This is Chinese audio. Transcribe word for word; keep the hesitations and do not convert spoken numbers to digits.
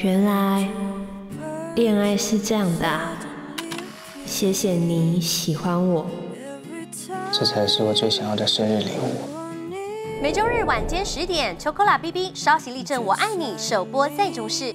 原来恋爱是这样的啊！谢谢你喜欢我， 这才是我最想要的生日礼物。 每周日晚间十点，Chocola B B 稍息立正，我爱你首播在中视。